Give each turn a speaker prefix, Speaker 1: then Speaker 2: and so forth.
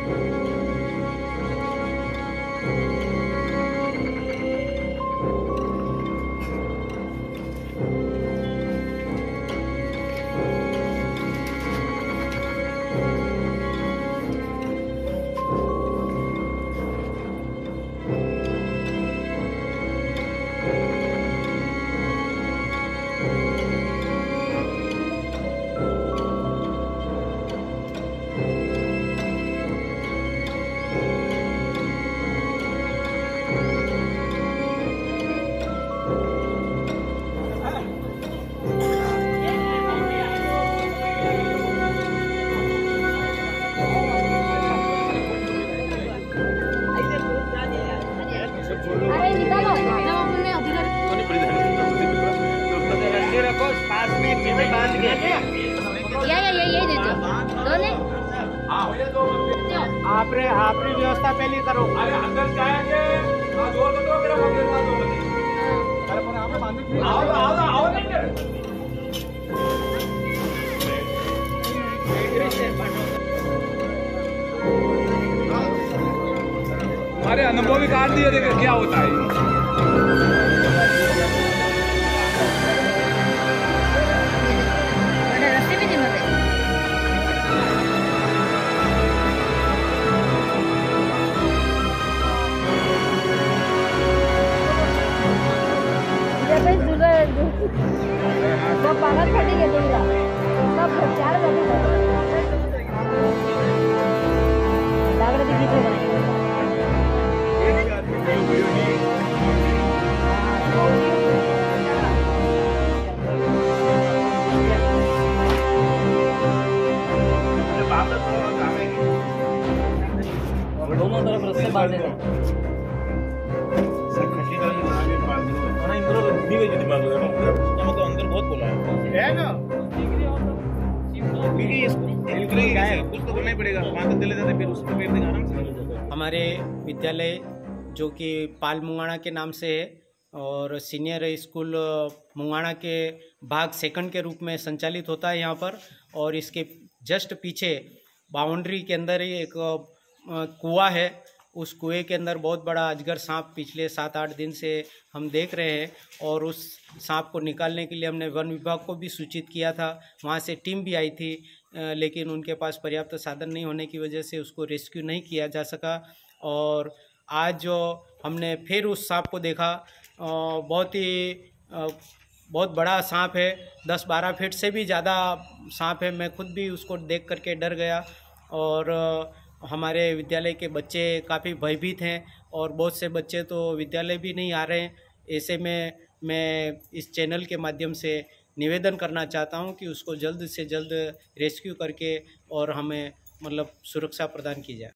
Speaker 1: अरे निकालो पास में बांध के यही देते दोने आपने व्यवस्था पहले करो। अरे अंदर जाएंगे जोर दो मेरा मंदिर का जोर दे। अरे पर आपने बांध के आओ
Speaker 2: अरे अनुभव भी काट दिया, देखो क्या होता है।
Speaker 1: पागल फटी गई सब चार दोनों तरफ रस्ते बांधे थे।
Speaker 3: अंदर बहुत बोला है ना, कुछ तो बोलना ही पड़ेगा। चले जाते फिर उसको आराम से।
Speaker 4: हमारे विद्यालय जो कि पाल मुंगाना के नाम से है और सीनियर स्कूल मुंगाना के भाग सेकंड के रूप में संचालित होता है यहाँ पर। और इसके जस्ट पीछे बाउंड्री के अंदर ही एक कुआं है। उस कुएं के अंदर बहुत बड़ा अजगर सांप पिछले 7-8 दिन से हम देख रहे हैं और उस सांप को निकालने के लिए हमने वन विभाग को भी सूचित किया था। वहाँ से टीम भी आई थी, लेकिन उनके पास पर्याप्त साधन नहीं होने की वजह से उसको रेस्क्यू नहीं किया जा सका। और आज जो हमने फिर उस सांप को देखा, बहुत बड़ा सांप है, 10-12 फीट से भी ज़्यादा सांप है। मैं खुद भी उसको देख करके डर गया और हमारे विद्यालय के बच्चे काफ़ी भयभीत हैं और बहुत से बच्चे तो विद्यालय भी नहीं आ रहे हैं। ऐसे में मैं इस चैनल के माध्यम से निवेदन करना चाहता हूं कि उसको जल्द से जल्द रेस्क्यू करके और हमें सुरक्षा प्रदान की जाए।